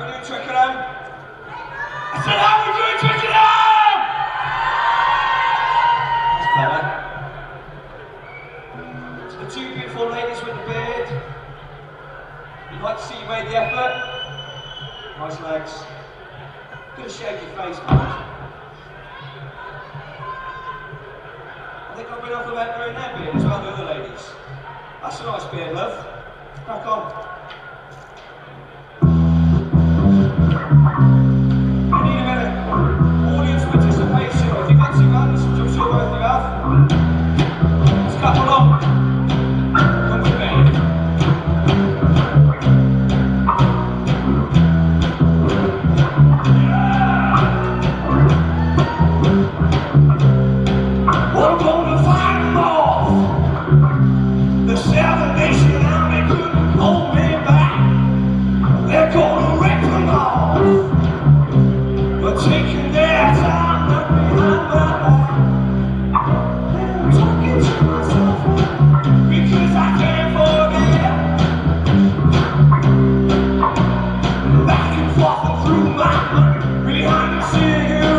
we doing Twickenham? I said, how we doing Twickenham? That's better. To the two beautiful ladies with the beard, you'd like to see you made the effort. Nice legs. Gonna shake your face, mate. I think I've been complimenting in their beard as well, the other ladies. That's a nice beard, love. Crack on. I need a minute. Audience participation. If you've got two hands, which I'm sure both of you have, let's clap along. Come with me. We're gonna fight them off. The Salvation Army couldn't hold me back. They're gonna rip them off. But taking their time up behind my back. I'm talking to myself because I can't forget. Back and forth and through my mind behind the city.